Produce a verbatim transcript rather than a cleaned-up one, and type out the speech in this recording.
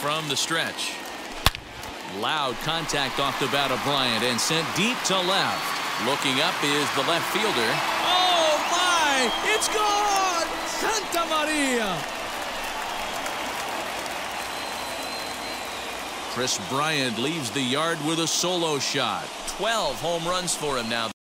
from the stretch. Loud contact off the bat of Bryant and sent deep to left. Looking up is the left fielder. Oh my! It's gone! Santa Maria! Kris Bryant leaves the yard with a solo shot. twelve home runs for him now.